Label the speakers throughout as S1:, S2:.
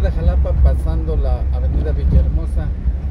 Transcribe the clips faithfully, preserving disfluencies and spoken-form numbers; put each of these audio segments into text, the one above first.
S1: de Jalapa pasando la avenida Villahermosa.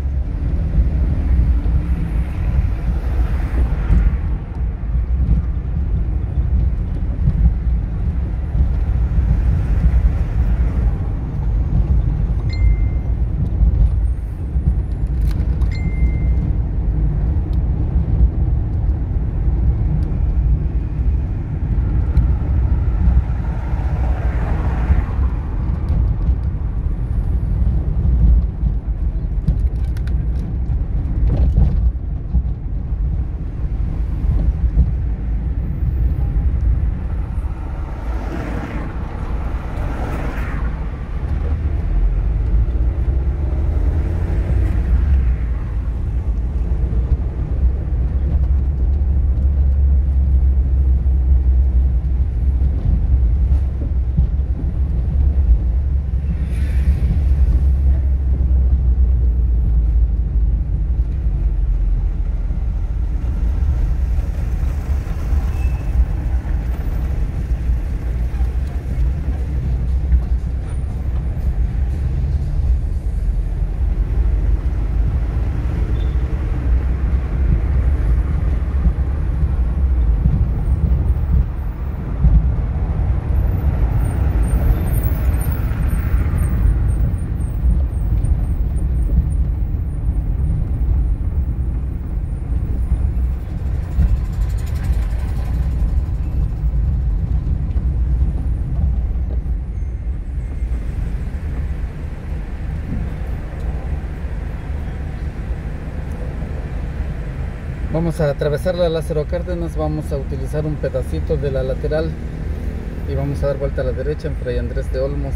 S1: Vamos a atravesar la Lázaro Cárdenas, vamos a utilizar un pedacito de la lateral y vamos a dar vuelta a la derecha en Fray Andrés de Olmos.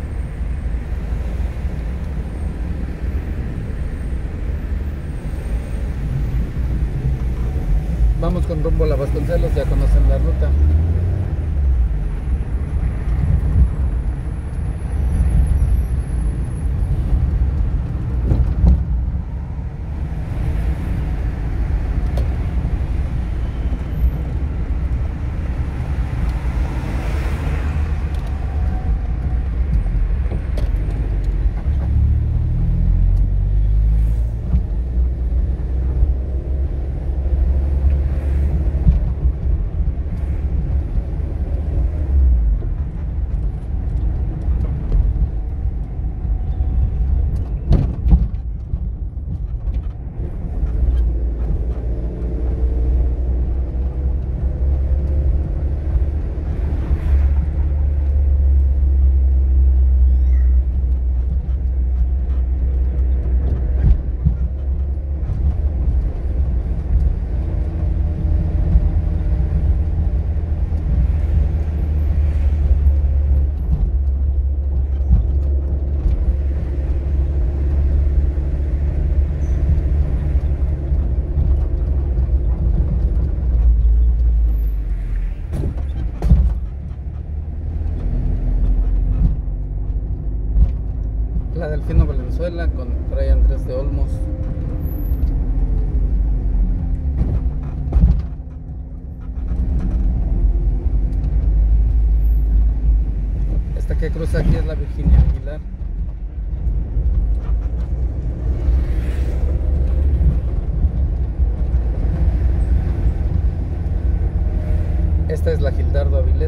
S1: Vamos con rumbo a la Vasconcelos, ya conocen la ruta. La Delfino Valenzuela con Fray Andrés de Olmos. Esta que cruza aquí es la Virginia Aguilar. Esta es la Gildardo Avilés.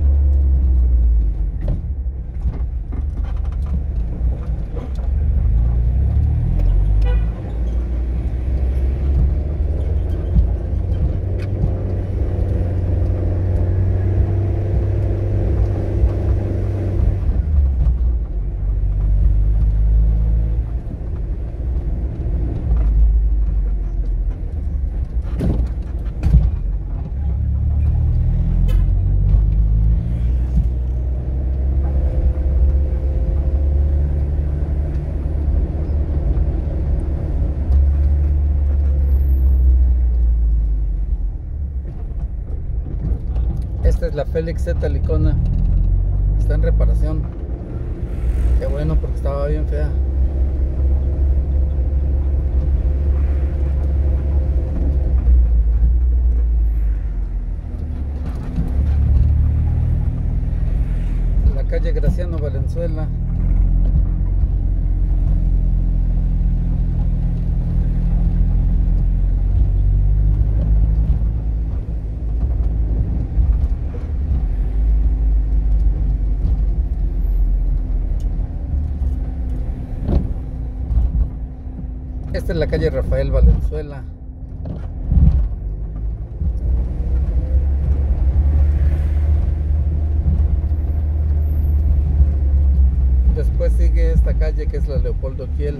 S1: Esta es la Félix Z Licona. Está en reparación. Qué bueno, porque estaba bien fea. La calle Graciano Valenzuela. Esta es la calle Rafael Valenzuela. Después sigue esta calle que es la Leopoldo Kiel.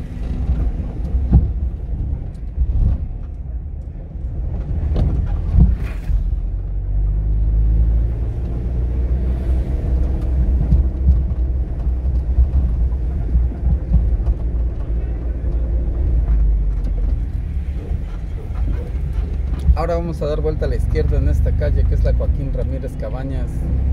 S1: Ahora vamos a dar vuelta a la izquierda en esta calle que es la Joaquín Ramírez Cabañas.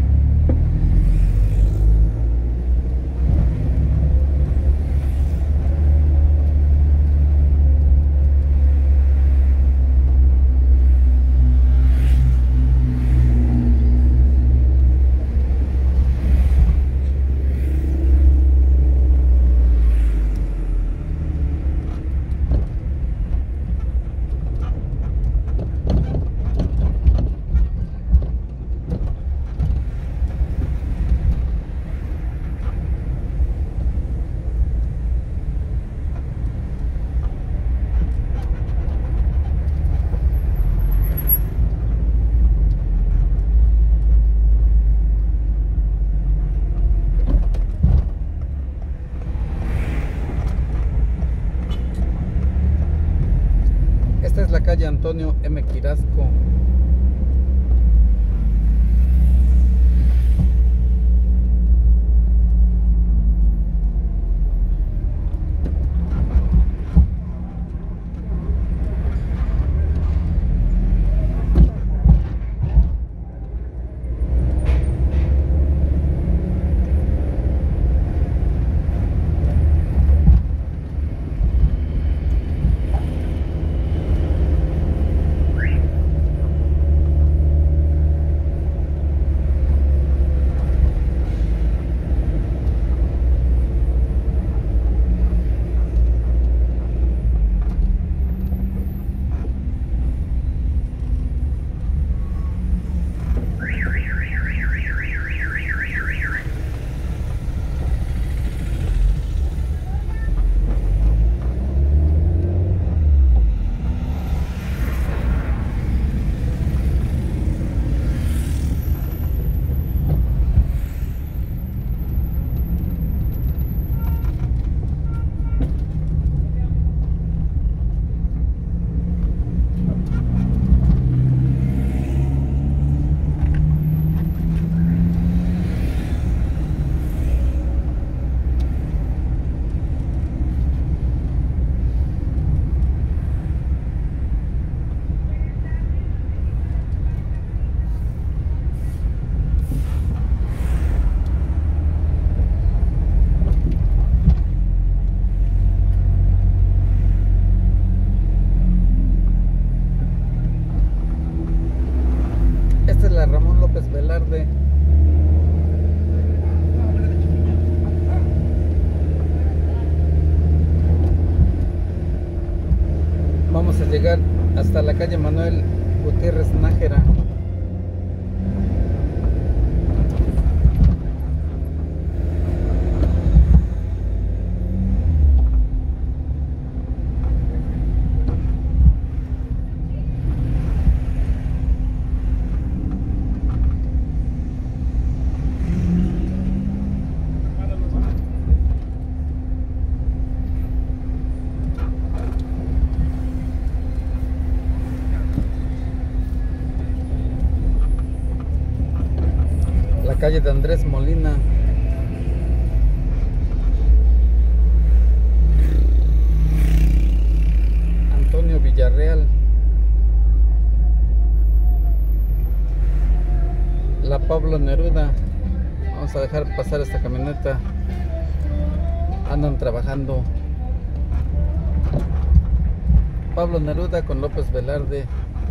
S1: Esta es la calle Antonio M. Quirasco. Esta es la Ramón López Velarde. Vamos a llegar hasta la calle Manuel Gutiérrez Nájera. Calle de Andrés Molina. Antonio Villarreal. La Pablo Neruda. Vamos a dejar pasar esta camioneta. Andan trabajando. Pablo Neruda con López Velarde.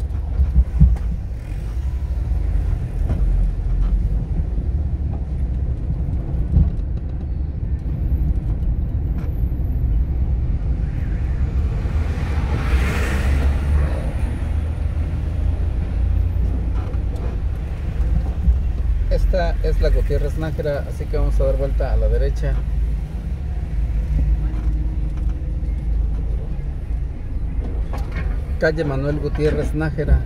S1: Esta es la Gutiérrez Nájera, así que vamos a dar vuelta a la derecha. Calle Manuel Gutiérrez Nájera.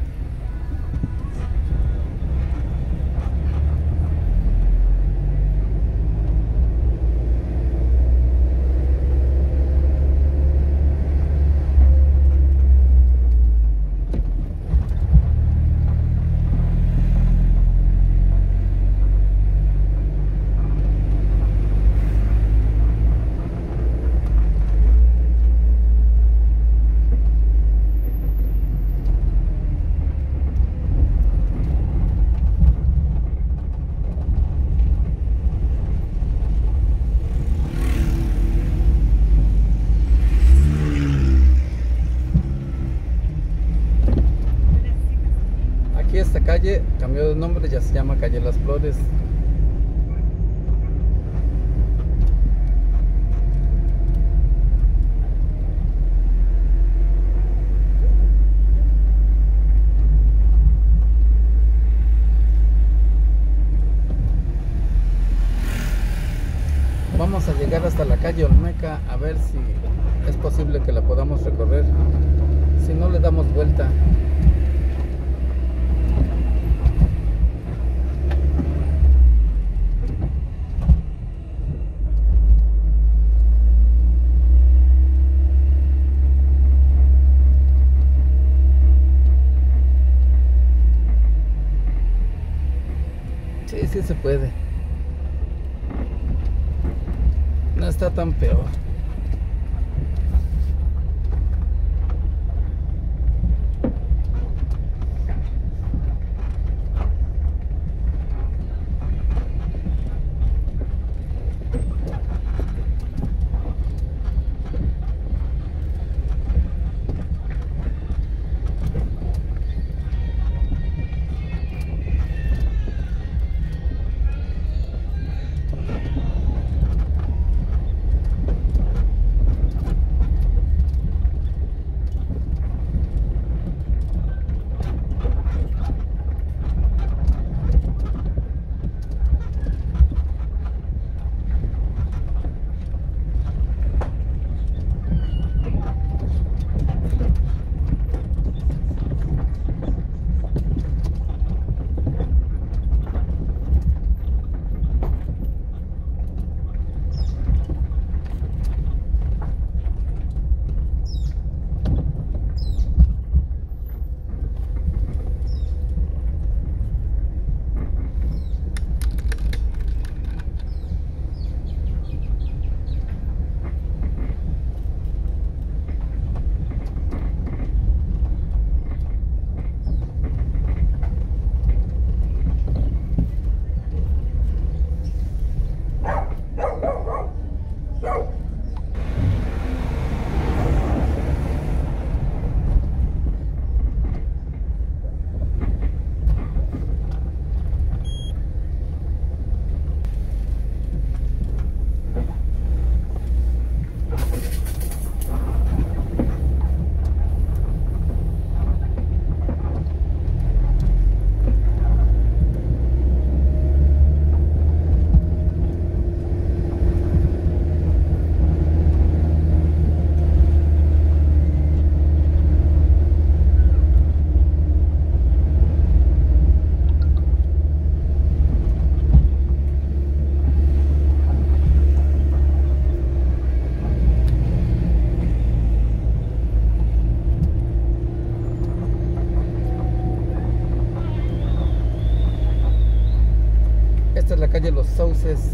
S1: Esta calle cambió de nombre, ya se llama Calle Las Flores. Vamos a llegar hasta la calle Olmeca, a ver si es posible que la podamos recorrer. Si no, le damos vuelta. Sí, sí se puede. No está tan peor. Esta es la calle Los Sauces.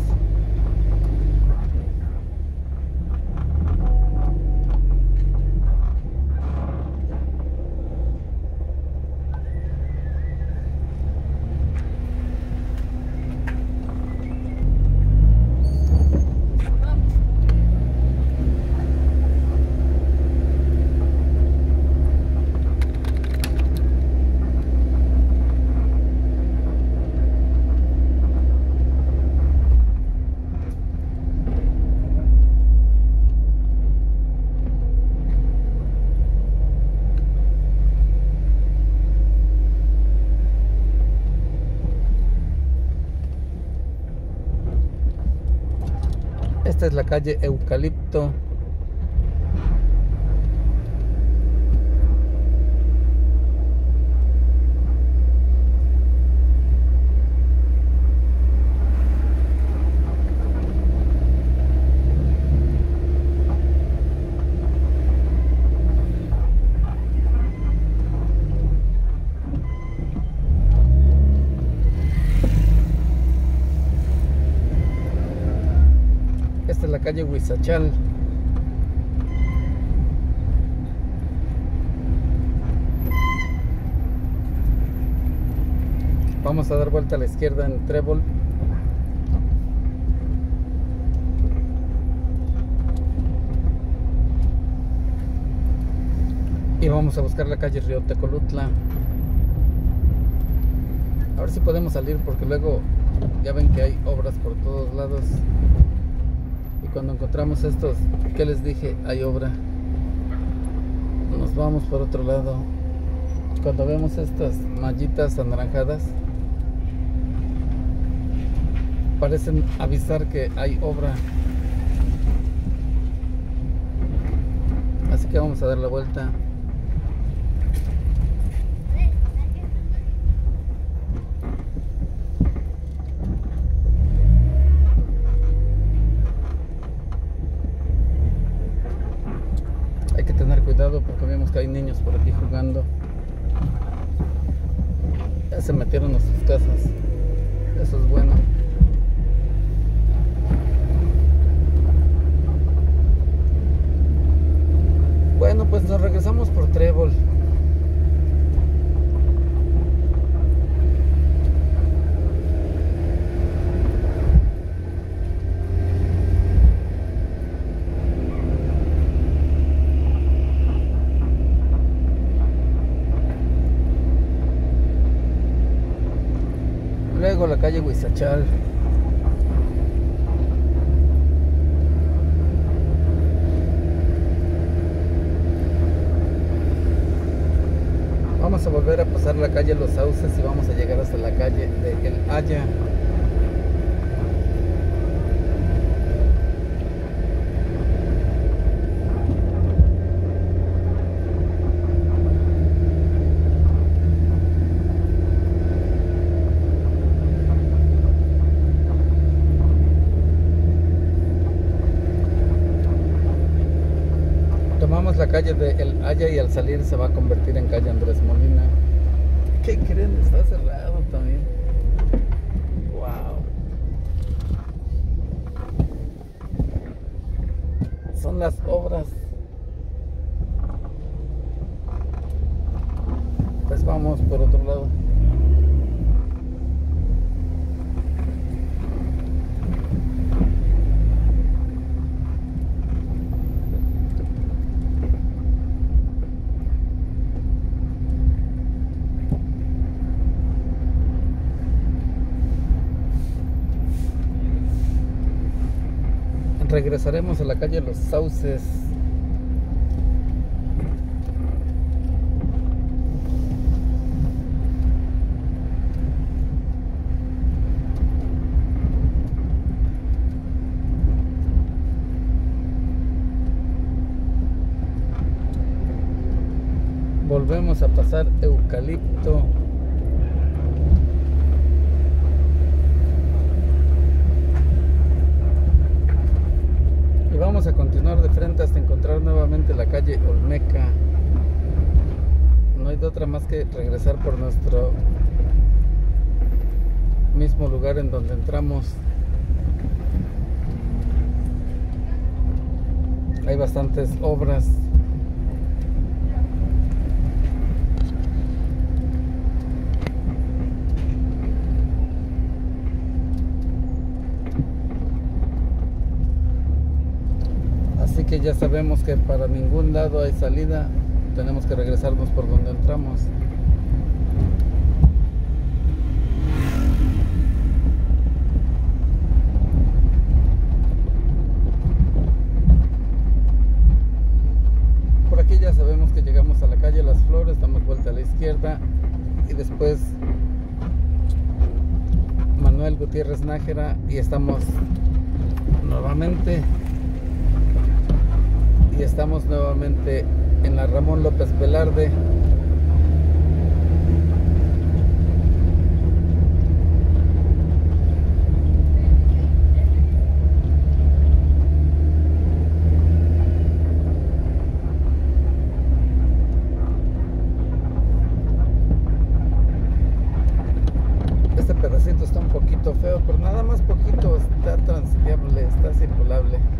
S1: Esta es la calle Eucalipto. Esta es la calle Huizachal. Vamos a dar vuelta a la izquierda en Trébol. Y vamos a buscar la calle Río Tecolutla. A ver si podemos salir, porque luego ya ven que hay obras por todos lados. Y cuando encontramos estos, ¿qué les dije? Hay obra. Nos vamos por otro lado. Cuando vemos estas mallitas anaranjadas, parecen avisar que hay obra. Así que vamos a dar la vuelta. Hay que tener cuidado porque vemos que hay niños por aquí jugando. Ya se metieron a sus casas. Eso es bueno. Bueno, pues nos regresamos por Trébol. Luego la calle Huizachal. Vamos a volver a pasar la calle Los Sauces y vamos a llegar hasta la calle de El Haya. Tomamos la calle de El Haya y al salir se va a convertir en calle Andrés Molina. ¿Qué creen? Está cerrado también. Wow. Son las obras. Pues vamos por otro lado. Regresaremos a la calle Los Sauces. Volvemos a pasar Eucalipto. Vamos a continuar de frente hasta encontrar nuevamente la calle Olmeca. No hay de otra más que regresar por nuestro mismo lugar en donde entramos. Hay bastantes obras. Así que ya sabemos que para ningún lado hay salida, tenemos que regresarnos por donde entramos. Por aquí ya sabemos que llegamos a la calle Las Flores, damos vuelta a la izquierda y después Manuel Gutiérrez Nájera y estamos nuevamente y estamos nuevamente en la Ramón López Velarde. Este pedacito está un poquito feo, pero nada más poquito, está transitable, está circulable.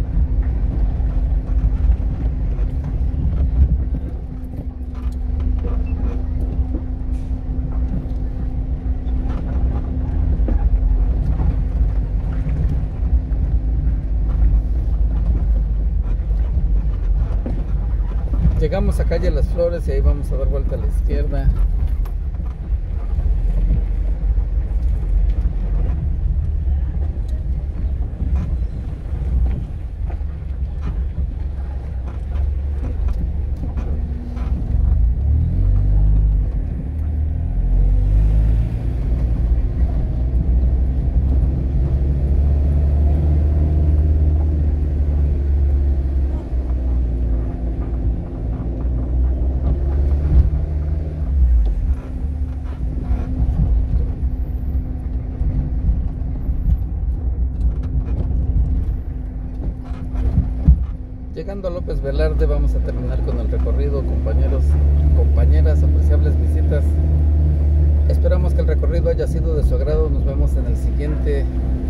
S1: Llegamos a calle Las Flores y ahí vamos a dar vuelta a la izquierda. Llegando a López Velarde vamos a terminar con el recorrido, compañeros, compañeras, apreciables visitas. Esperamos que el recorrido haya sido de su agrado. Nos vemos en el siguiente